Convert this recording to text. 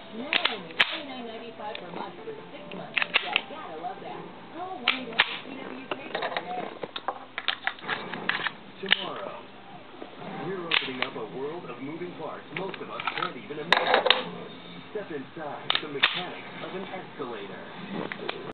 No, only $29.95 per month for 6 months. Yeah, gotta love that. Oh, why not? You know, you pay for it. Tomorrow, we're opening up a world of moving parts most of us can't even imagine. Step inside the mechanics of an escalator.